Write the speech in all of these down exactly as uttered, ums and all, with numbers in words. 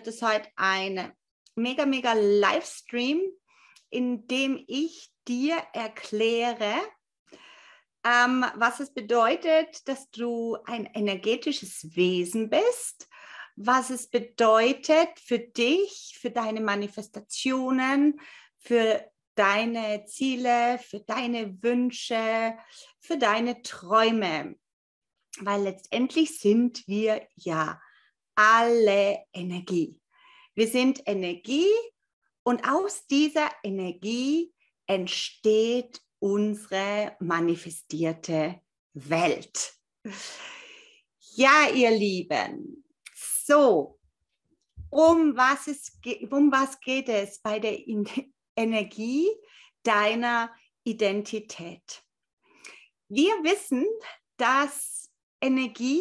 ist heute ein mega, mega Livestream, in dem ich dir erkläre, ähm, was es bedeutet, dass du ein energetisches Wesen bist, was es bedeutet für dich, für deine Manifestationen, für deine Ziele, für deine Wünsche, für deine Träume. Weil letztendlich sind wir ja alle Energie. Wir sind Energie und aus dieser Energie entsteht unsere manifestierte Welt. Ja, ihr Lieben, so, um was, es, um was geht es bei der Energie deiner Identität? Wir wissen, dass Energie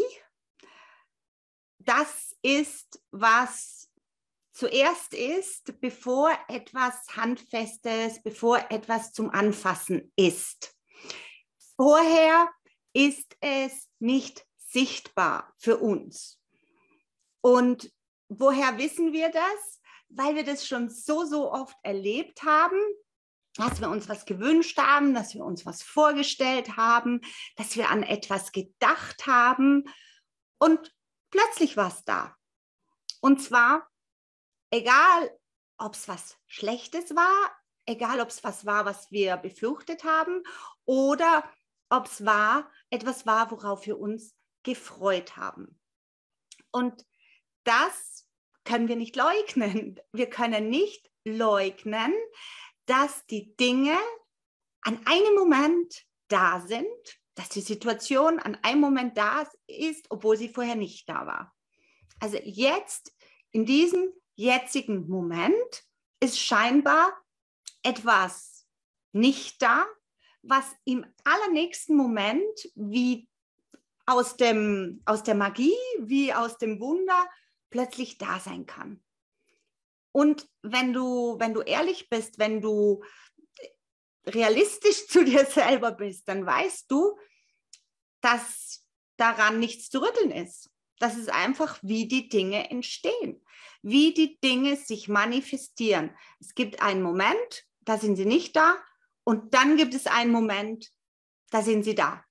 das ist, was zuerst ist, bevor etwas Handfestes, bevor etwas zum Anfassen ist. Vorher ist es nicht sichtbar für uns. Und woher wissen wir das? Weil wir das schon so, so oft erlebt haben, dass wir uns was gewünscht haben, dass wir uns was vorgestellt haben, dass wir an etwas gedacht haben und plötzlich war es da. Und zwar, egal ob es was Schlechtes war, egal ob es was war, was wir befürchtet haben, oder ob es war, etwas war, worauf wir uns gefreut haben. Und das können wir nicht leugnen. Wir können nicht leugnen, dass die Dinge an einem Moment da sind, dass die Situation an einem Moment da ist, obwohl sie vorher nicht da war. Also jetzt, in diesem jetzigen Moment, ist scheinbar etwas nicht da, was im allernächsten Moment wie aus dem, aus der Magie, wie aus dem Wunder plötzlich da sein kann. Und wenn du, wenn du ehrlich bist, wenn du realistisch zu dir selber bist, dann weißt du, dass daran nichts zu rütteln ist. Das ist einfach, wie die Dinge entstehen, wie die Dinge sich manifestieren. Es gibt einen Moment, da sind sie nicht da, und dann gibt es einen Moment, da sind sie da.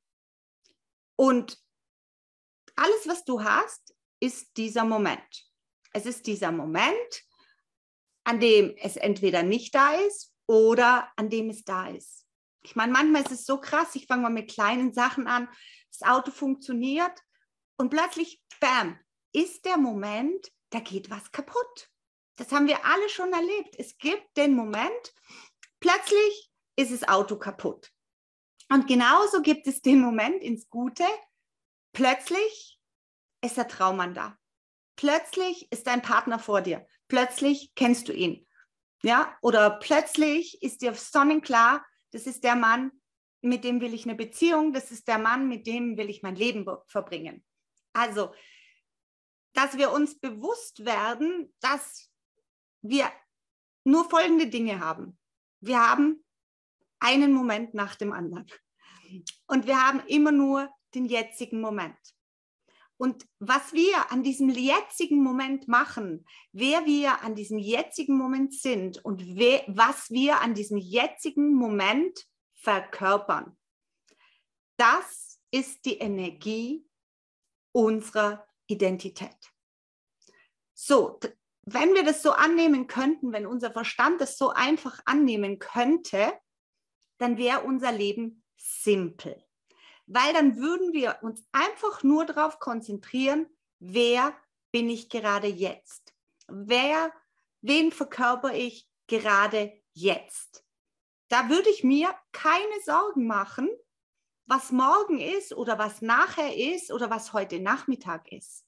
Und alles, was du hast, ist dieser Moment. Es ist dieser Moment, an dem es entweder nicht da ist oder an dem es da ist. Ich meine, manchmal ist es so krass, ich fange mal mit kleinen Sachen an, das Auto funktioniert und plötzlich, bam, ist der Moment, da geht was kaputt. Das haben wir alle schon erlebt. Es gibt den Moment, plötzlich ist das Auto kaputt. Und genauso gibt es den Moment ins Gute, plötzlich ist der Traummann da. Plötzlich ist dein Partner vor dir. Plötzlich kennst du ihn. Ja? Oder plötzlich ist dir sonnenklar, das ist der Mann, mit dem will ich eine Beziehung. Das ist der Mann, mit dem will ich mein Leben verbringen. Also, dass wir uns bewusst werden, dass wir nur folgende Dinge haben. Wir haben einen Moment nach dem anderen. Und wir haben immer nur den jetzigen Moment. Und was wir an diesem jetzigen Moment machen, wer wir an diesem jetzigen Moment sind und we- was wir an diesem jetzigen Moment verkörpern, das ist die Energie unserer Identität. So, wenn wir das so annehmen könnten, wenn unser Verstand das so einfach annehmen könnte, dann wäre unser Leben simpel. Weil dann würden wir uns einfach nur darauf konzentrieren, wer bin ich gerade jetzt? Wer, wen verkörper ich gerade jetzt? Da würde ich mir keine Sorgen machen, was morgen ist oder was nachher ist oder was heute Nachmittag ist.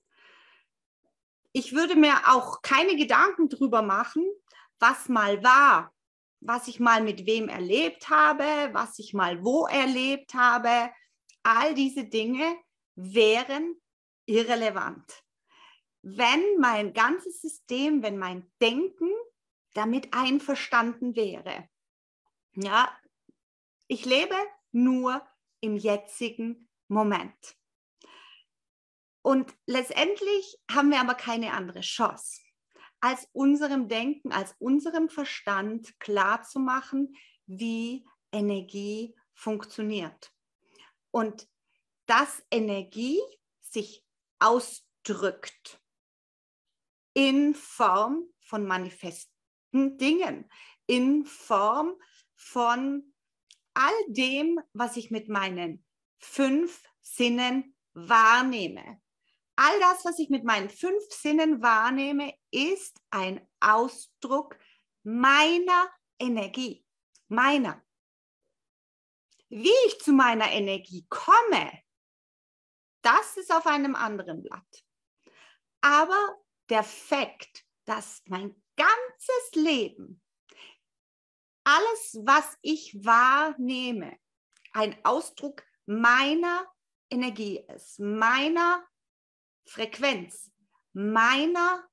Ich würde mir auch keine Gedanken darüber machen, was mal war, was ich mal mit wem erlebt habe, was ich mal wo erlebt habe. All diese Dinge wären irrelevant. Wenn mein ganzes System, wenn mein Denken damit einverstanden wäre. Ja, ich lebe nur im jetzigen Moment. Und letztendlich haben wir aber keine andere Chance. als unserem Denken, als unserem Verstand klarzumachen, wie Energie funktioniert. Und dass Energie sich ausdrückt in Form von manifesten Dingen, in Form von all dem, was ich mit meinen fünf Sinnen wahrnehme. All das, was ich mit meinen fünf Sinnen wahrnehme, ist ein Ausdruck meiner Energie, meiner. Wie ich zu meiner Energie komme, das ist auf einem anderen Blatt. Aber der Fakt, dass mein ganzes Leben, alles, was ich wahrnehme, ein Ausdruck meiner Energie ist, meiner Frequenz, meiner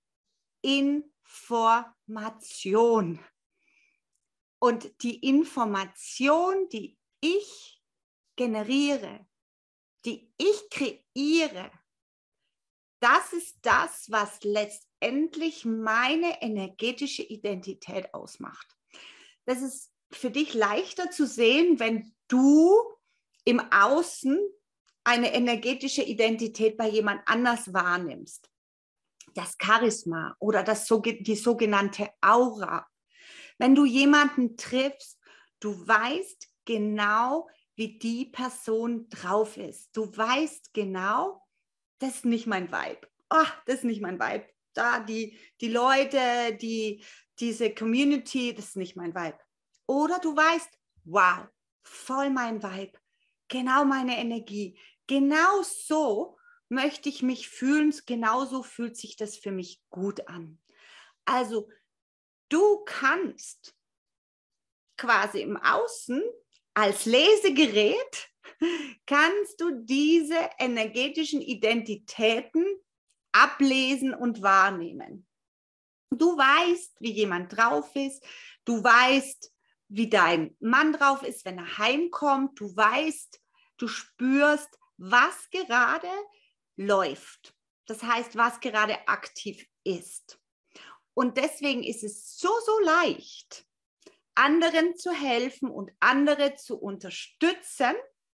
Information. Und die Information, die ich generiere, die ich kreiere, das ist das, was letztendlich meine energetische Identität ausmacht. Das ist für dich leichter zu sehen, wenn du im Außen eine energetische Identität bei jemand anders wahrnimmst. Das Charisma oder das, die sogenannte Aura. Wenn du jemanden triffst, du weißt genau, wie die Person drauf ist. Du weißt genau, das ist nicht mein Vibe. Oh, das ist nicht mein Vibe. Da die, die Leute, die, diese Community, das ist nicht mein Vibe. Oder du weißt, wow, voll mein Vibe. Genau meine Energie. Genau so möchte ich mich fühlen. Genauso fühlt sich das für mich gut an. Also du kannst quasi im Außen als Lesegerät kannst du diese energetischen Identitäten ablesen und wahrnehmen. Du weißt, wie jemand drauf ist. Du weißt, wie dein Mann drauf ist, wenn er heimkommt. Du weißt, du spürst, was gerade läuft. Das heißt, was gerade aktiv ist. Und deswegen ist es so, so leicht, anderen zu helfen und andere zu unterstützen.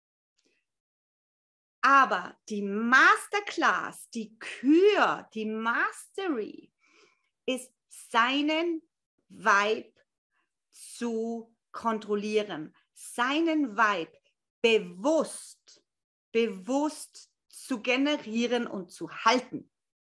Aber die Masterclass, die Kür, die Mastery ist, seinen Vibe zu kontrollieren, seinen Vibe bewusst, bewusst zu generieren und zu halten.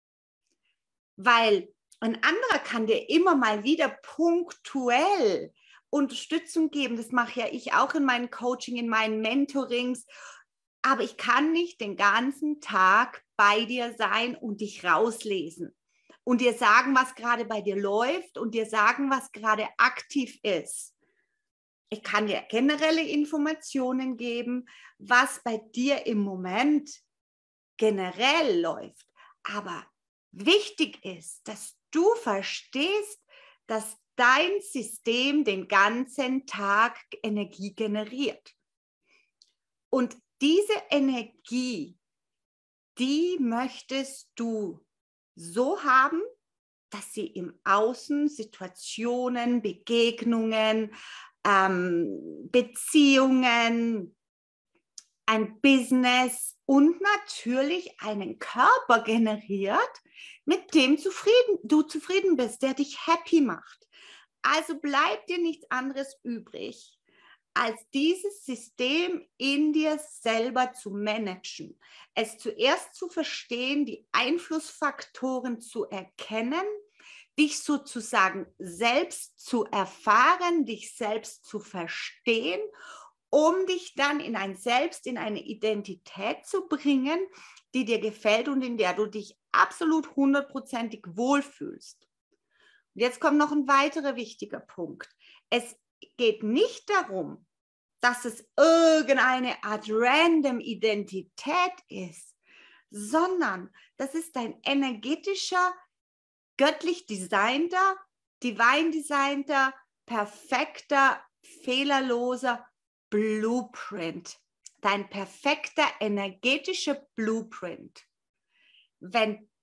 Weil ein anderer kann dir immer mal wieder punktuell Unterstützung geben. Das mache ja ich auch in meinem Coaching, in meinen Mentorings. Aber ich kann nicht den ganzen Tag bei dir sein und dich rauslesen und dir sagen, was gerade bei dir läuft und dir sagen, was gerade aktiv ist. Ich kann dir generelle Informationen geben, was bei dir im Moment generell läuft. Aber wichtig ist, dass du verstehst, dass dein System den ganzen Tag Energie generiert. Und diese Energie, die möchtest du so haben, dass sie im Außen Situationen, Begegnungen, ähm, Beziehungen, ein Business und natürlich einen Körper generiert, mit dem zufrieden, du zufrieden bist, der dich happy macht. Also bleibt dir nichts anderes übrig, als dieses System in dir selber zu managen. Es zuerst zu verstehen, die Einflussfaktoren zu erkennen, dich sozusagen selbst zu erfahren, dich selbst zu verstehen, um dich dann in ein Selbst, in eine Identität zu bringen, die dir gefällt und in der du dich absolut hundertprozentig wohlfühlst. Und jetzt kommt noch ein weiterer wichtiger Punkt. Es geht nicht darum, dass es irgendeine Art random Identität ist, sondern das ist ein energetischer, göttlich designter, divine designter, perfekter, fehlerloser Blueprint. Dein perfekter energetischer Blueprint. Wenn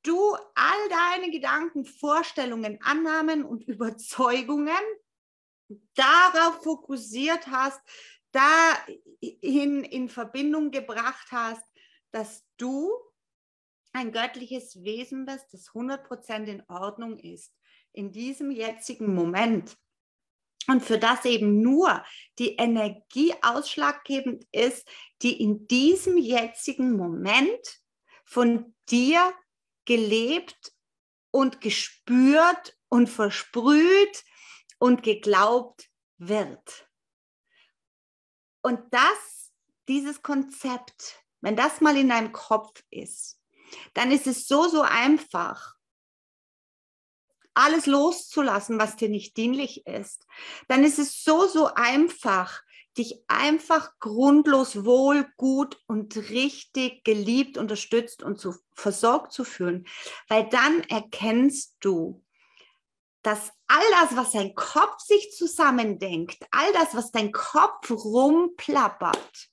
du all deine Gedanken, Vorstellungen, Annahmen und Überzeugungen darauf fokussiert hast, dahin in Verbindung gebracht hast, dass du ein göttliches Wesen bist, das hundert Prozent in Ordnung ist, in diesem jetzigen Moment. Und für das eben nur die Energie ausschlaggebend ist, die in diesem jetzigen Moment von dir gelebt und gespürt und versprüht und geglaubt wird. Und das, dieses Konzept, wenn das mal in deinem Kopf ist, dann ist es so, so einfach, alles loszulassen, was dir nicht dienlich ist. Dann ist es so, so einfach, dich einfach grundlos wohl, gut und richtig geliebt, unterstützt und zu, versorgt zu fühlen. Weil dann erkennst du, dass all das, was dein Kopf sich zusammendenkt, all das, was dein Kopf rumplappert,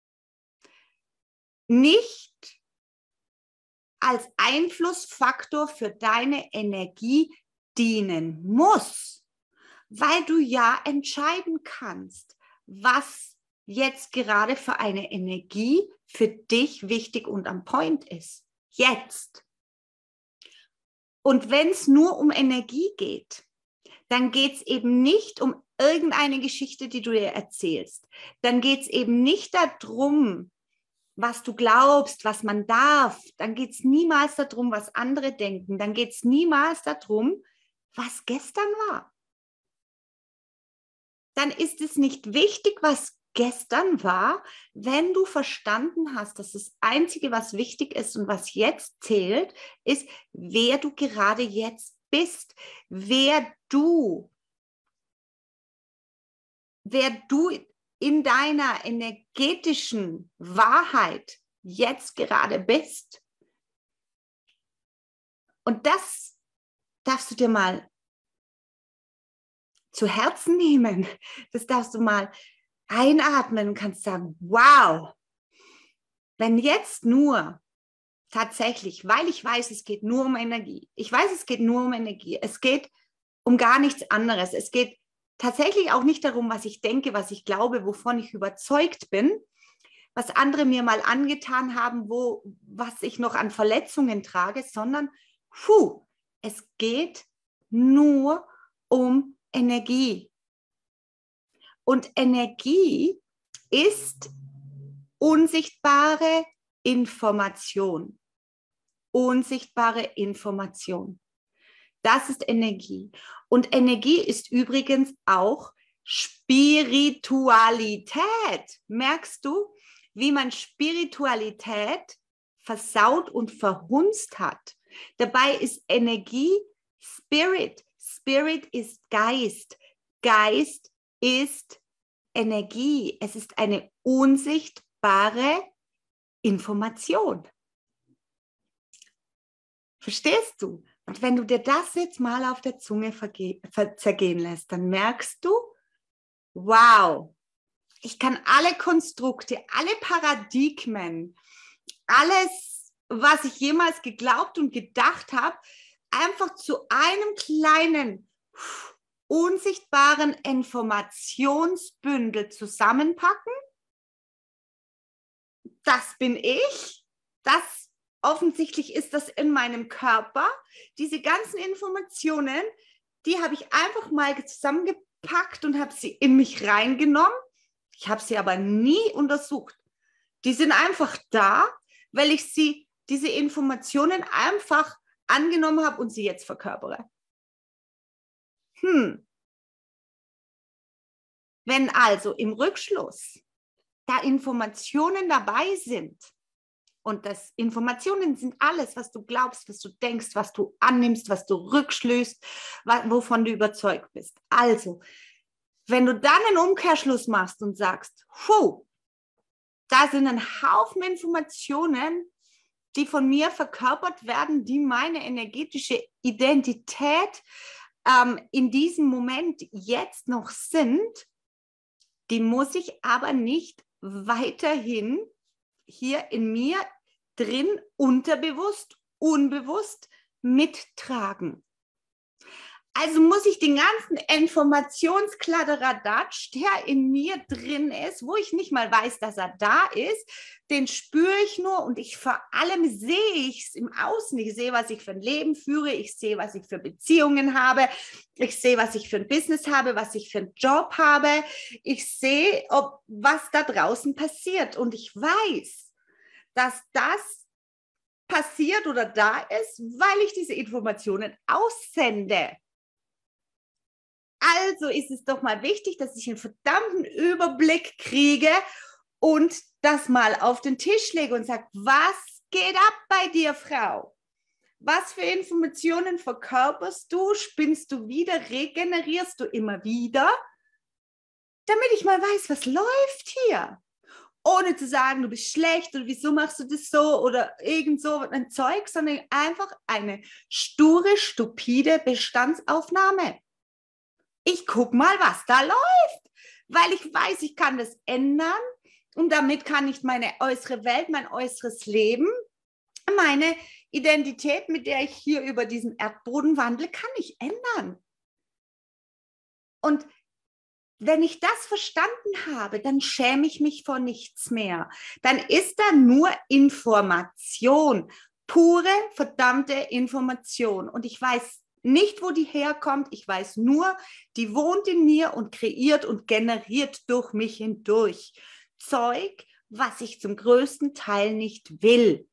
nicht als Einflussfaktor für deine Energie dienen muss, weil du ja entscheiden kannst, was jetzt gerade für eine Energie für dich wichtig und am Point ist. Jetzt. Und wenn es nur um Energie geht, dann geht es eben nicht um irgendeine Geschichte, die du dir erzählst. Dann geht es eben nicht darum, was du glaubst, was man darf. Dann geht es niemals darum, was andere denken. Dann geht es niemals darum, was gestern war. Dann ist es nicht wichtig, was gestern war, wenn du verstanden hast, dass das Einzige, was wichtig ist und was jetzt zählt, ist, wer du gerade jetzt bist, wer du, wer du in deiner energetischen Wahrheit jetzt gerade bist. Und das darfst du dir mal zu Herzen nehmen. Das darfst du mal einatmen und kannst sagen, wow, wenn jetzt nur tatsächlich, weil ich weiß, es geht nur um Energie. Ich weiß, es geht nur um Energie. Es geht um gar nichts anderes. Es geht tatsächlich auch nicht darum, was ich denke, was ich glaube, wovon ich überzeugt bin, was andere mir mal angetan haben, wo, was ich noch an Verletzungen trage, sondern puh, es geht nur um Energie. Und Energie ist unsichtbare Information. Unsichtbare Information. Das ist Energie. Und Energie ist übrigens auch Spiritualität. Merkst du, wie man Spiritualität versaut und verhunzt hat? Dabei ist Energie Spirit. Spirit ist Geist. Geist ist Energie. Es ist eine unsichtbare Information. Verstehst du? Und wenn du dir das jetzt mal auf der Zunge zergehen lässt, dann merkst du, wow, ich kann alle Konstrukte, alle Paradigmen, alles, was ich jemals geglaubt und gedacht habe, einfach zu einem kleinen, unsichtbaren Informationsbündel zusammenpacken. Das bin ich. Das offensichtlich ist das in meinem Körper. Diese ganzen Informationen, die habe ich einfach mal zusammengepackt und habe sie in mich reingenommen. Ich habe sie aber nie untersucht. Die sind einfach da, weil ich sie, diese Informationen einfach angenommen habe und sie jetzt verkörpere. Hm. Wenn also im Rückschluss da Informationen dabei sind, und das Informationen sind alles, was du glaubst, was du denkst, was du annimmst, was du rückschlüsst, wovon du überzeugt bist. Also, wenn du dann einen Umkehrschluss machst und sagst, puh, da sind ein Haufen Informationen, die von mir verkörpert werden, die meine energetische Identität ähm, in diesem Moment jetzt noch sind, die muss ich aber nicht weiterhin hier in mir drin unterbewusst unbewusst mittragen. Also muss ich den ganzen Informationskladderadatsch, der in mir drin ist, wo ich nicht mal weiß, dass er da ist, den spüre ich nur und ich vor allem sehe ich es im Außen. Ich sehe, was ich für ein Leben führe, ich sehe, was ich für Beziehungen habe, ich sehe, was ich für ein Business habe, was ich für einen Job habe. Ich sehe, ob, was da draußen passiert und ich weiß, dass das passiert oder da ist, weil ich diese Informationen aussende. Also ist es doch mal wichtig, dass ich einen verdammten Überblick kriege und das mal auf den Tisch lege und sage, was geht ab bei dir, Frau? Was für Informationen verkörperst du? Spinnst du wieder? Regenerierst du immer wieder? Damit ich mal weiß, was läuft hier. Ohne zu sagen, du bist schlecht oder wieso machst du das so oder irgend so ein Zeug, sondern einfach eine sture, stupide Bestandsaufnahme. Ich gucke mal, was da läuft, weil ich weiß, ich kann das ändern und damit kann ich meine äußere Welt, mein äußeres Leben, meine Identität, mit der ich hier über diesen Erdboden wandle, kann ich ändern. Und wenn ich das verstanden habe, dann schäme ich mich vor nichts mehr. Dann ist da nur Information, pure, verdammte Information. Und ich weiß nicht, wo die herkommt. Ich weiß nur, die wohnt in mir und kreiert und generiert durch mich hindurch Zeug, was ich zum größten Teil nicht will.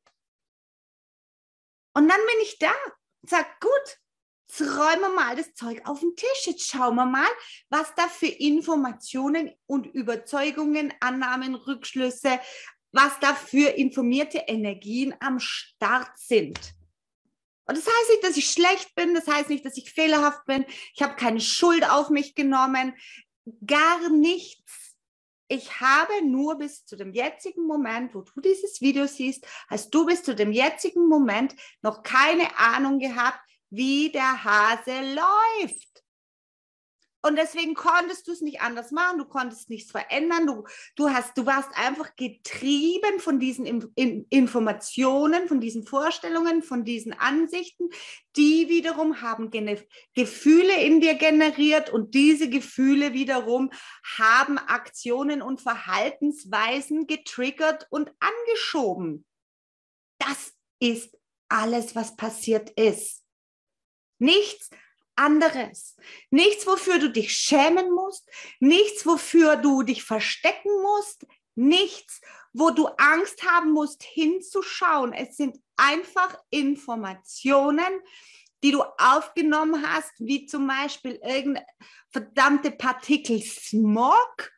Und dann bin ich da und sage, gut, jetzt räumen wir mal das Zeug auf den Tisch. Jetzt schauen wir mal, was da für Informationen und Überzeugungen, Annahmen, Rückschlüsse, was da für informierte Energien am Start sind. Und das heißt nicht, dass ich schlecht bin, das heißt nicht, dass ich fehlerhaft bin. Ich habe keine Schuld auf mich genommen, gar nichts. Ich habe nur bis zu dem jetzigen Moment, wo du dieses Video siehst, hast du bis zu dem jetzigen Moment noch keine Ahnung gehabt, wie der Hase läuft. Und deswegen konntest du es nicht anders machen, du konntest nichts verändern, du, du, hast, du warst einfach getrieben von diesen in, in, Informationen, von diesen Vorstellungen, von diesen Ansichten, die wiederum haben Ge- Gefühle in dir generiert und diese Gefühle wiederum haben Aktionen und Verhaltensweisen getriggert und angeschoben. Das ist alles, was passiert ist. Nichts anderes. Nichts, wofür du dich schämen musst, nichts, wofür du dich verstecken musst, nichts, wo du Angst haben musst, hinzuschauen. Es sind einfach Informationen, die du aufgenommen hast, wie zum Beispiel irgendeine verdammte Partikel Smog.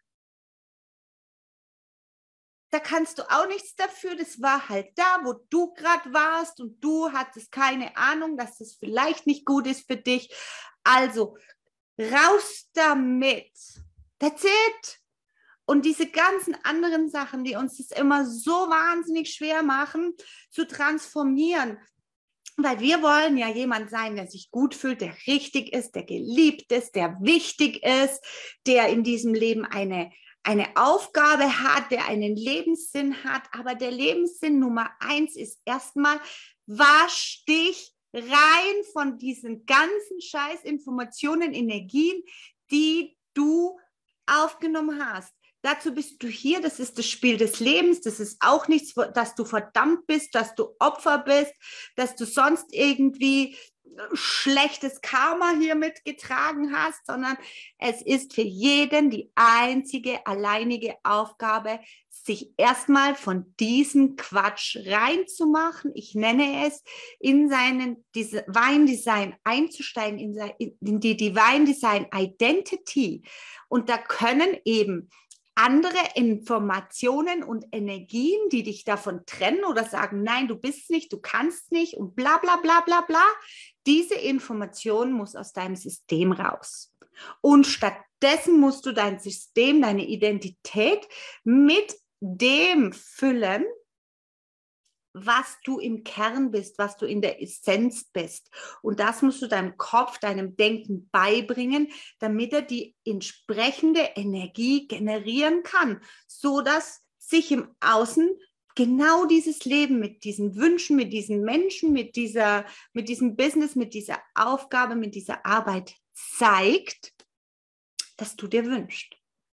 Da kannst du auch nichts dafür, das war halt da, wo du gerade warst und du hattest keine Ahnung, dass das vielleicht nicht gut ist für dich. Also raus damit. That's it. Und diese ganzen anderen Sachen, die uns das immer so wahnsinnig schwer machen, zu transformieren. Weil wir wollen ja jemand sein, der sich gut fühlt, der richtig ist, der geliebt ist, der wichtig ist, der in diesem Leben eine eine Aufgabe hat, der einen Lebenssinn hat, aber der Lebenssinn Nummer eins ist erstmal, wasch dich rein von diesen ganzen Scheißinformationen, Energien, die du aufgenommen hast. Dazu bist du hier, das ist das Spiel des Lebens, das ist auch nichts, dass du verdammt bist, dass du Opfer bist, dass du sonst irgendwie schlechtes Karma hier mitgetragen hast, sondern es ist für jeden die einzige, alleinige Aufgabe, sich erstmal von diesem Quatsch reinzumachen. Ich nenne es, in seinen Divine Design einzusteigen, in die Divine Design Identity. Und da können eben andere Informationen und Energien, die dich davon trennen oder sagen, nein, du bist nicht, du kannst nicht und bla bla bla bla bla. Diese Information muss aus deinem System raus. Und stattdessen musst du dein System, deine Identität mit dem füllen, was du im Kern bist, was du in der Essenz bist. Und das musst du deinem Kopf, deinem Denken beibringen, damit er die entsprechende Energie generieren kann, sodass sich im Außen genau dieses Leben mit diesen Wünschen, mit diesen Menschen, mit dieser, mit diesem Business, mit dieser Aufgabe, mit dieser Arbeit zeigt, dass du dir wünschst.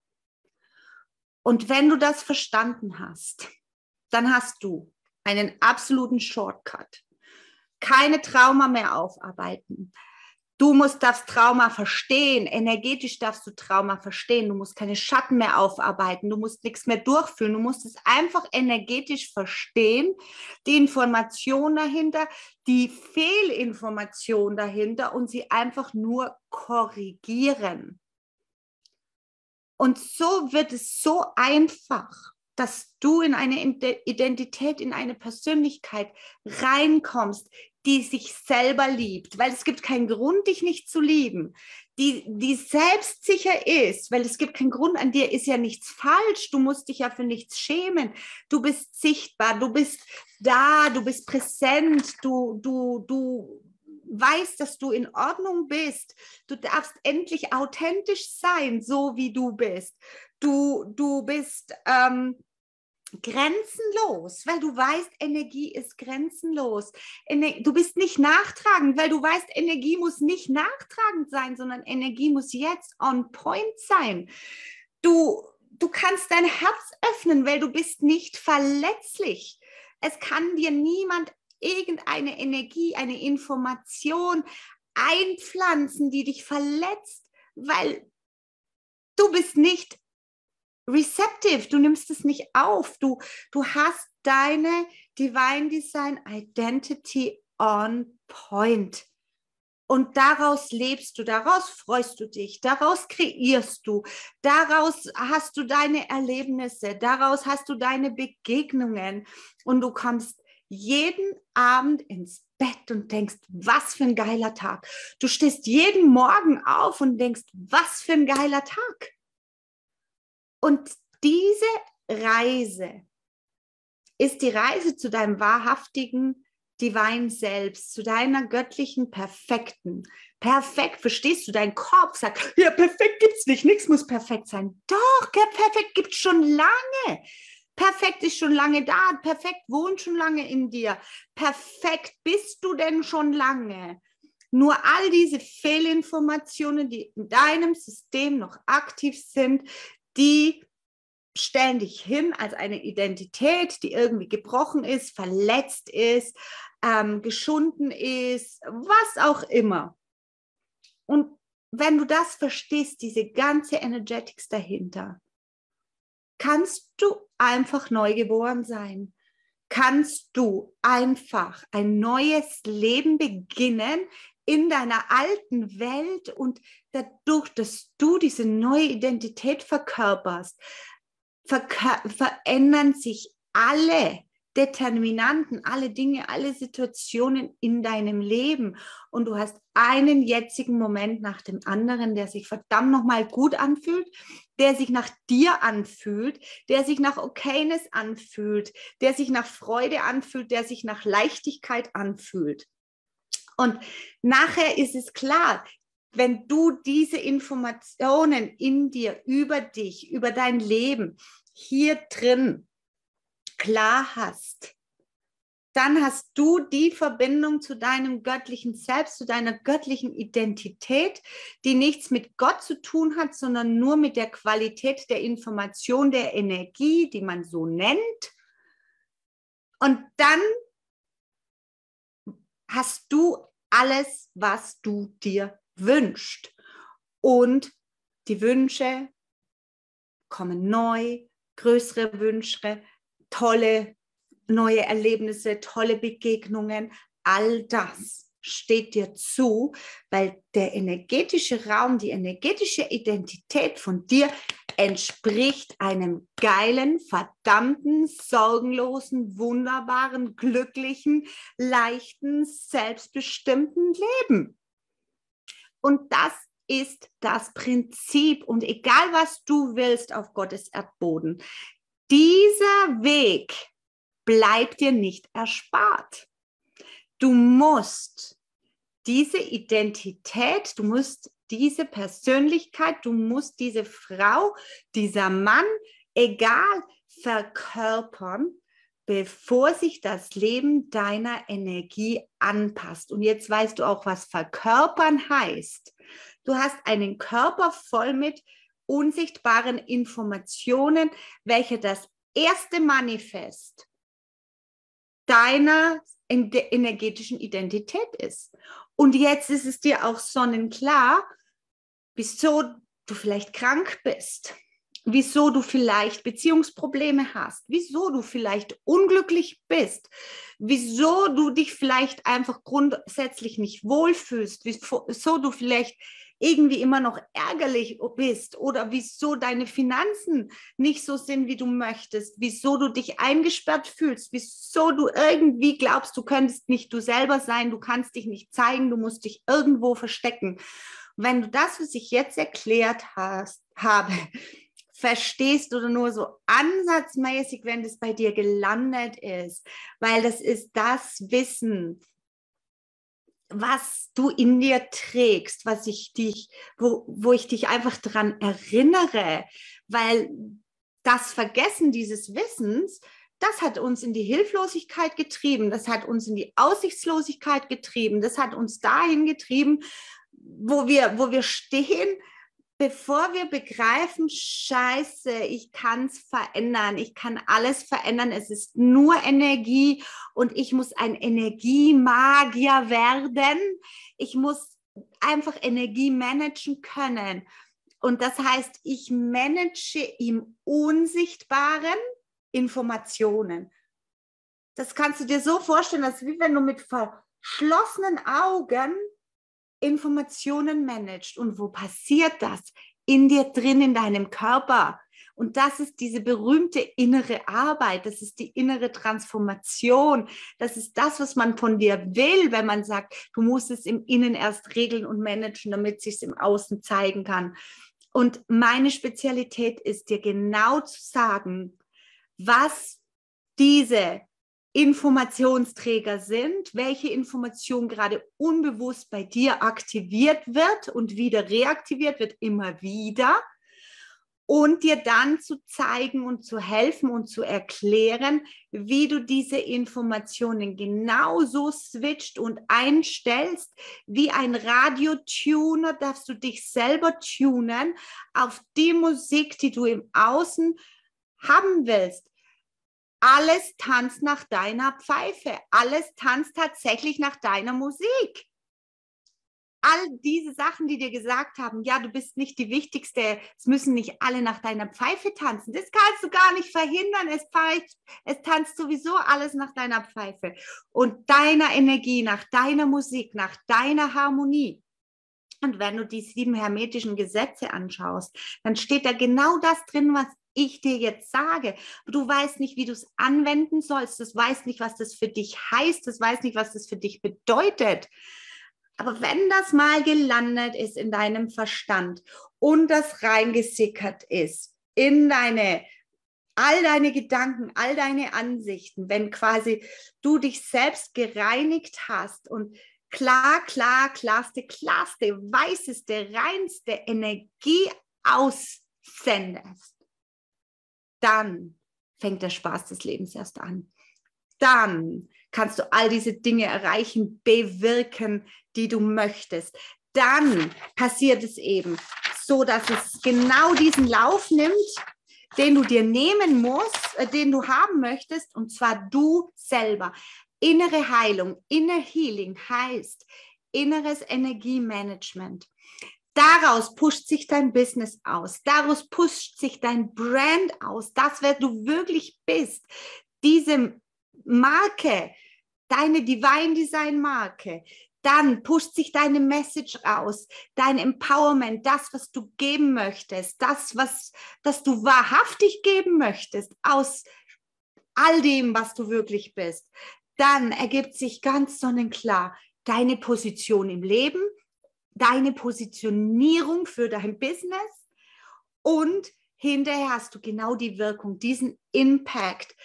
Und wenn du das verstanden hast, dann hast du einen absoluten Shortcut. Keine Trauma mehr aufarbeiten. Du musst das Trauma verstehen, energetisch darfst du Trauma verstehen, du musst keine Schatten mehr aufarbeiten, du musst nichts mehr durchführen, du musst es einfach energetisch verstehen, die Information dahinter, die Fehlinformation dahinter und sie einfach nur korrigieren. Und so wird es so einfach, dass du in eine Identität, in eine Persönlichkeit reinkommst, die sich selber liebt, weil es gibt keinen Grund, dich nicht zu lieben, die, die selbstsicher ist, weil es gibt keinen Grund, an dir ist ja nichts falsch, du musst dich ja für nichts schämen, du bist sichtbar, du bist da, du bist präsent, du, du, du weißt, dass du in Ordnung bist, du darfst endlich authentisch sein, so wie du bist, du, du bist ähm, grenzenlos, weil du weißt, Energie ist grenzenlos. Du bist nicht nachtragend, weil du weißt, Energie muss nicht nachtragend sein, sondern Energie muss jetzt on point sein. Du, du kannst dein Herz öffnen, weil du bist nicht verletzlich. Es kann dir niemand irgendeine Energie, eine Information einpflanzen, die dich verletzt, weil du bist nicht receptive, du nimmst es nicht auf, du, du hast deine Divine Design Identity on point und daraus lebst du, daraus freust du dich, daraus kreierst du, daraus hast du deine Erlebnisse, daraus hast du deine Begegnungen und du kommst jeden Abend ins Bett und denkst, was für ein geiler Tag. Du stehst jeden Morgen auf und denkst, was für ein geiler Tag. Und diese Reise ist die Reise zu deinem wahrhaftigen Divine Selbst, zu deiner göttlichen Perfekten. Perfekt, verstehst du? Dein Kopf sagt, ja, perfekt gibt es nicht, nichts muss perfekt sein. Doch, perfekt gibt es schon lange. Perfekt ist schon lange da, perfekt wohnt schon lange in dir. Perfekt bist du denn schon lange. Nur all diese Fehlinformationen, die in deinem System noch aktiv sind, die stellen dich hin als eine Identität, die irgendwie gebrochen ist, verletzt ist, ähm, geschunden ist, was auch immer. Und wenn du das verstehst, diese ganze Energetics dahinter, kannst du einfach neugeboren sein. Kannst du einfach ein neues Leben beginnen in deiner alten Welt und dadurch, dass du diese neue Identität verkörperst, verkör- verändern sich alle Determinanten, alle Dinge, alle Situationen in deinem Leben und du hast einen jetzigen Moment nach dem anderen, der sich verdammt nochmal gut anfühlt, der sich nach dir anfühlt, der sich nach Okayness anfühlt, der sich nach Freude anfühlt, der sich nach Leichtigkeit anfühlt. Und nachher ist es klar, wenn du diese Informationen in dir, über dich, über dein Leben hier drin klar hast, dann hast du die Verbindung zu deinem göttlichen Selbst, zu deiner göttlichen Identität, die nichts mit Gott zu tun hat, sondern nur mit der Qualität der Information, der Energie, die man so nennt. Und dann hast du alles, was du dir wünschst. Und die Wünsche kommen neu, größere Wünsche, tolle neue Erlebnisse, tolle Begegnungen, all das steht dir zu, weil der energetische Raum, die energetische Identität von dir entspricht einem geilen, verdammten, sorgenlosen, wunderbaren, glücklichen, leichten, selbstbestimmten Leben. Und das ist das Prinzip. Und egal, was du willst auf Gottes Erdboden, dieser Weg bleibt dir nicht erspart. Du musst diese Identität, du musst diese Persönlichkeit, du musst diese Frau, dieser Mann, egal, verkörpern, bevor sich das Leben deiner Energie anpasst. Und jetzt weißt du auch, was verkörpern heißt. Du hast einen Körper voll mit unsichtbaren Informationen, welche das erste Manifest deiner energetischen Identität ist. Und jetzt ist es dir auch sonnenklar, wieso du vielleicht krank bist, wieso du vielleicht Beziehungsprobleme hast, wieso du vielleicht unglücklich bist, wieso du dich vielleicht einfach grundsätzlich nicht wohlfühlst, wieso du vielleicht irgendwie immer noch ärgerlich bist oder wieso deine Finanzen nicht so sind, wie du möchtest, wieso du dich eingesperrt fühlst, wieso du irgendwie glaubst, du könntest nicht du selber sein, du kannst dich nicht zeigen, du musst dich irgendwo verstecken. Wenn du das, was ich jetzt erklärt hast, habe, verstehst oder nur so ansatzmäßig, wenn das bei dir gelandet ist, weil das ist das Wissen, was du in dir trägst, was ich dich, wo, wo ich dich einfach daran erinnere, weil das Vergessen dieses Wissens, das hat uns in die Hilflosigkeit getrieben, das hat uns in die Aussichtslosigkeit getrieben, das hat uns dahin getrieben, wo wir, wo wir stehen, bevor wir begreifen, Scheiße, ich kann es verändern, ich kann alles verändern, es ist nur Energie und ich muss ein Energiemagier werden. Ich muss einfach Energie managen können. Und das heißt, ich manage im Unsichtbaren Informationen. Das kannst du dir so vorstellen, als wie wenn du mit verschlossenen Augen Informationen managst. Und wo passiert das? In dir drin, in deinem Körper. Und das ist diese berühmte innere Arbeit, das ist die innere Transformation, das ist das, was man von dir will, wenn man sagt, du musst es im Innen erst regeln und managen, damit es sich im Außen zeigen kann. Und meine Spezialität ist dir genau zu sagen, was diese Informationsträger sind, welche Information gerade unbewusst bei dir aktiviert wird und wieder reaktiviert wird, immer wieder, und dir dann zu zeigen und zu helfen und zu erklären, wie du diese Informationen genauso switcht und einstellst, wie ein Radiotuner darfst du dich selber tunen auf die Musik, die du im Außen haben willst. Alles tanzt nach deiner Pfeife. Alles tanzt tatsächlich nach deiner Musik. All diese Sachen, die dir gesagt haben, ja, du bist nicht die Wichtigste, es müssen nicht alle nach deiner Pfeife tanzen. Das kannst du gar nicht verhindern. Es, pfeift, es tanzt sowieso alles nach deiner Pfeife. Und deiner Energie, nach deiner Musik, nach deiner Harmonie. Und wenn du die sieben hermetischen Gesetze anschaust, dann steht da genau das drin, was ich dir jetzt sage. Du weißt nicht, wie du es anwenden sollst. Du weißt nicht, was das für dich heißt. Du weißt nicht, was das für dich bedeutet. Aber wenn das mal gelandet ist in deinem Verstand und das reingesickert ist in deine, all deine Gedanken, all deine Ansichten, wenn quasi du dich selbst gereinigt hast und klar, klar, klarste, klarste, weißeste, reinste Energie aussendest, dann fängt der Spaß des Lebens erst an. Dann kannst du all diese Dinge erreichen, bewirken, die du möchtest. Dann passiert es eben so, dass es genau diesen Lauf nimmt, den du dir nehmen musst, äh, den du haben möchtest, und zwar du selber. Innere Heilung, Inner Healing heißt inneres Energiemanagement. Daraus pusht sich dein Business aus, daraus pusht sich dein Brand aus, das, wer du wirklich bist, diese Marke, deine Divine Design Marke, dann pusht sich deine Message aus, dein Empowerment, das, was du geben möchtest, das, was das du wahrhaftig geben möchtest, aus all dem, was du wirklich bist. Dann ergibt sich ganz sonnenklar deine Position im Leben, deine Positionierung für dein Business, und hinterher hast du genau die Wirkung, diesen Impact,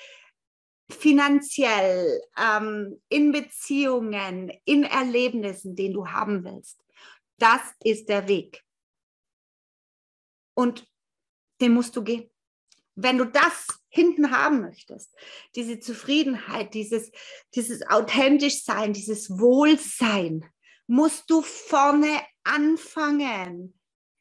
finanziell, ähm, in Beziehungen, in Erlebnissen, den du haben willst. Das ist der Weg. Und den musst du gehen. Wenn du das hinten haben möchtest, diese Zufriedenheit, dieses, dieses authentisch sein, dieses Wohlsein, musst du vorne anfangen,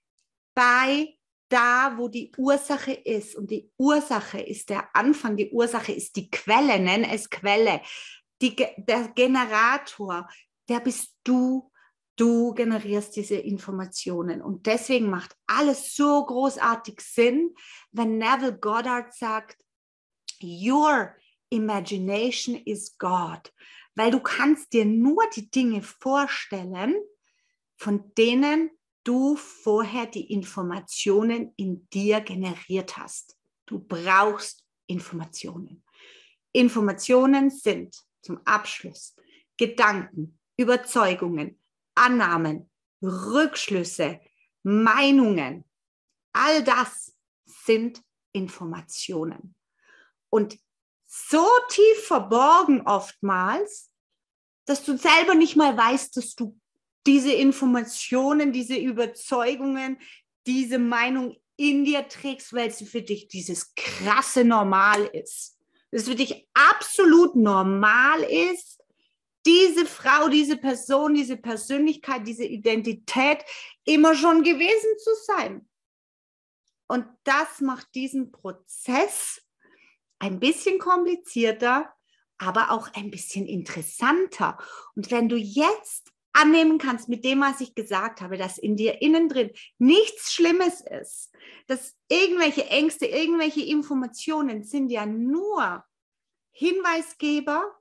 bei da, wo die Ursache ist. Und die Ursache ist der Anfang, die Ursache ist die Quelle, nenn es Quelle. Die, der Generator, der bist du. Du generierst diese Informationen. Und deswegen macht alles so großartig Sinn, wenn Neville Goddard sagt, your imagination is God. Weil du kannst dir nur die Dinge vorstellen, von denen du vorher die Informationen in dir generiert hast. Du brauchst Informationen. Informationen sind zum Abschluss Gedanken, Überzeugungen, Annahmen, Rückschlüsse, Meinungen. All das sind Informationen. Und so tief verborgen oftmals, dass du selber nicht mal weißt, dass du diese Informationen, diese Überzeugungen, diese Meinung in dir trägst, weil sie für dich dieses krasse Normal ist. Dass es für dich absolut normal ist, diese Frau, diese Person, diese Persönlichkeit, diese Identität immer schon gewesen zu sein. Und das macht diesen Prozess ein bisschen komplizierter, aber auch ein bisschen interessanter. Und wenn du jetzt annehmen kannst mit dem, was ich gesagt habe, dass in dir innen drin nichts Schlimmes ist, dass irgendwelche Ängste, irgendwelche Informationen sind ja nur Hinweisgeber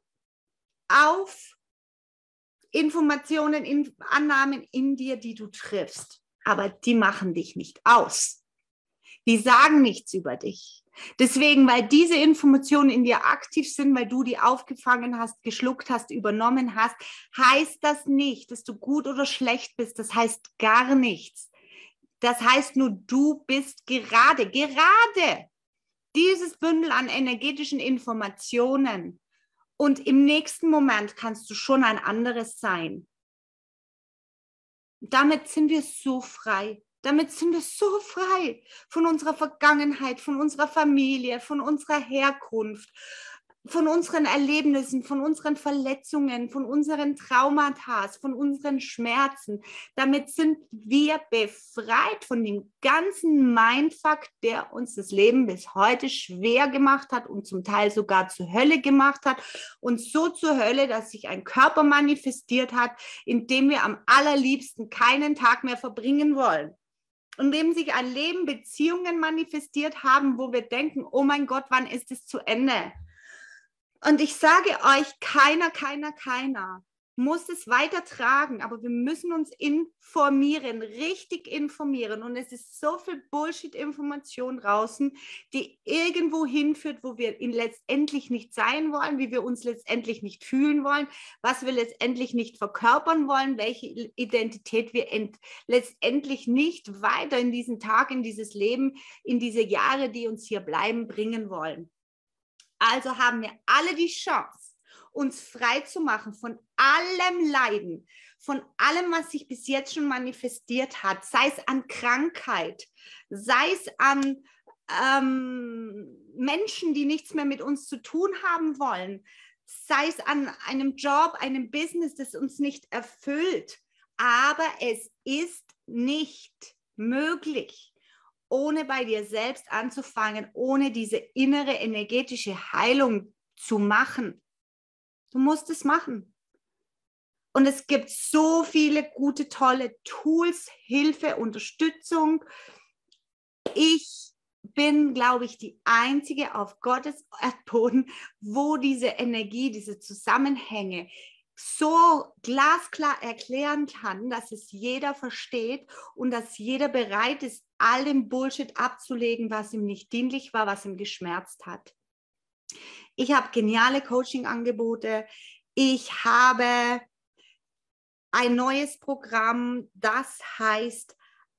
auf Informationen, in, Annahmen in dir, die du triffst. Aber die machen dich nicht aus. Die sagen nichts über dich. Deswegen, weil diese Informationen in dir aktiv sind, weil du die aufgefangen hast, geschluckt hast, übernommen hast, heißt das nicht, dass du gut oder schlecht bist. Das heißt gar nichts. Das heißt nur, du bist gerade, gerade dieses Bündel an energetischen Informationen. Und im nächsten Moment kannst du schon ein anderes sein. Damit sind wir so frei. Damit sind wir so frei von unserer Vergangenheit, von unserer Familie, von unserer Herkunft, von unseren Erlebnissen, von unseren Verletzungen, von unseren Traumata, von unseren Schmerzen. Damit sind wir befreit von dem ganzen Mindfuck, der uns das Leben bis heute schwer gemacht hat und zum Teil sogar zur Hölle gemacht hat. Und so zur Hölle, dass sich ein Körper manifestiert hat, in dem wir am allerliebsten keinen Tag mehr verbringen wollen. In dem sich ein Leben, Beziehungen manifestiert haben, wo wir denken, oh mein Gott, wann ist es zu Ende? Und ich sage euch, keiner, keiner, keiner muss es weitertragen, aber wir müssen uns informieren, richtig informieren. Und es ist so viel Bullshit-Information draußen, die irgendwo hinführt, wo wir ihn letztendlich nicht sein wollen, wie wir uns letztendlich nicht fühlen wollen, was wir letztendlich nicht verkörpern wollen, welche Identität wir letztendlich nicht weiter in diesen Tag, in dieses Leben, in diese Jahre, die uns hier bleiben, bringen wollen. Also haben wir alle die Chance, uns frei zu machen von allem Leiden, von allem, was sich bis jetzt schon manifestiert hat, sei es an Krankheit, sei es an ähm, Menschen, die nichts mehr mit uns zu tun haben wollen, sei es an einem Job, einem Business, das uns nicht erfüllt. Aber es ist nicht möglich, ohne bei dir selbst anzufangen, ohne diese innere energetische Heilung zu machen. Du musst es machen. Und es gibt so viele gute, tolle Tools, Hilfe, Unterstützung. Ich bin, glaube ich, die Einzige auf Gottes Erdboden, wo diese Energie, diese Zusammenhänge so glasklar erklären kann, dass es jeder versteht und dass jeder bereit ist, all den Bullshit abzulegen, was ihm nicht dienlich war, was ihm geschmerzt hat. Ich habe geniale Coaching-Angebote. Ich habe ein neues Programm, das heißt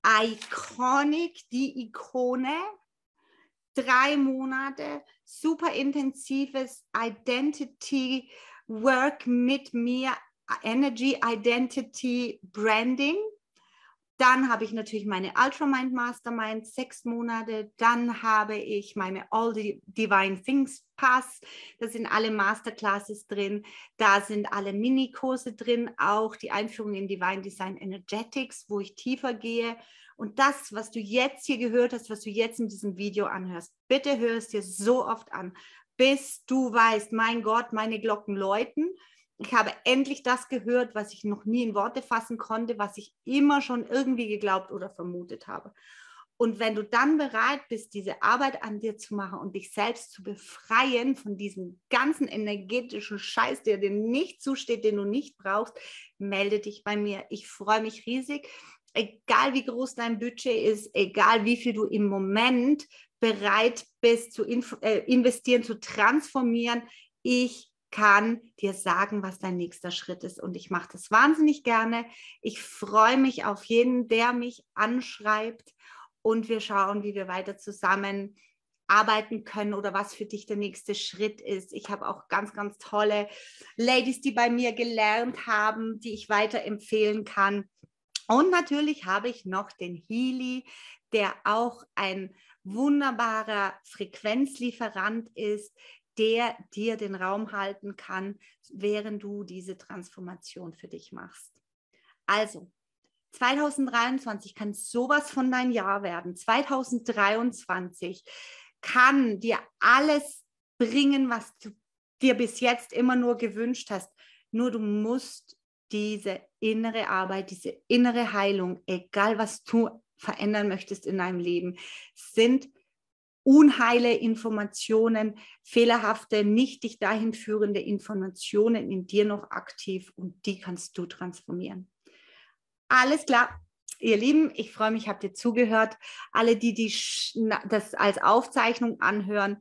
Iconic, die Ikone. Drei Monate, super intensives Identity Work mit mir, Energy Identity Branding. Dann habe ich natürlich meine Ultramind Mastermind, sechs Monate. Dann habe ich meine All the Divine Things Pass. Da sind alle Masterclasses drin. Da sind alle Minikurse drin, auch die Einführung in Divine Design Energetics, wo ich tiefer gehe. Und das, was du jetzt hier gehört hast, was du jetzt in diesem Video anhörst, bitte hör es dir so oft an, bis du weißt, mein Gott, meine Glocken läuten. Ich habe endlich das gehört, was ich noch nie in Worte fassen konnte, was ich immer schon irgendwie geglaubt oder vermutet habe. Und wenn du dann bereit bist, diese Arbeit an dir zu machen und dich selbst zu befreien von diesem ganzen energetischen Scheiß, der dir nicht zusteht, den du nicht brauchst, melde dich bei mir. Ich freue mich riesig. Egal wie groß dein Budget ist, egal wie viel du im Moment bereit bist zu äh, investieren, zu transformieren, ich kann dir sagen, was dein nächster Schritt ist. Und ich mache das wahnsinnig gerne. Ich freue mich auf jeden, der mich anschreibt. Und wir schauen, wie wir weiter zusammen arbeiten können oder was für dich der nächste Schritt ist. Ich habe auch ganz, ganz tolle Ladies, die bei mir gelernt haben, die ich weiterempfehlen kann. Und natürlich habe ich noch den Healy, der auch ein wunderbarer Frequenzlieferant ist, der dir den Raum halten kann, während du diese Transformation für dich machst. Also, zwanzig dreiundzwanzig kann sowas von dein Jahr werden. zwanzig dreiundzwanzig kann dir alles bringen, was du dir bis jetzt immer nur gewünscht hast. Nur du musst diese innere Arbeit, diese innere Heilung, egal was du verändern möchtest in deinem Leben, sind unheile Informationen, fehlerhafte, nicht dich dahin führende Informationen in dir noch aktiv und die kannst du transformieren. Alles klar, ihr Lieben, ich freue mich, habt ihr zugehört. Alle, die, die das als Aufzeichnung anhören,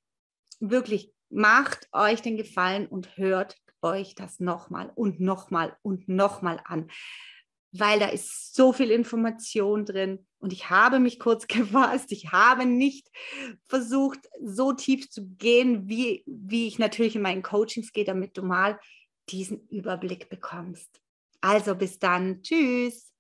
wirklich macht euch den Gefallen und hört euch das nochmal und nochmal und nochmal an, weil da ist so viel Information drin und ich habe mich kurz gefasst. Ich habe nicht versucht, so tief zu gehen, wie, wie ich natürlich in meinen Coachings gehe, damit du mal diesen Überblick bekommst. Also bis dann. Tschüss.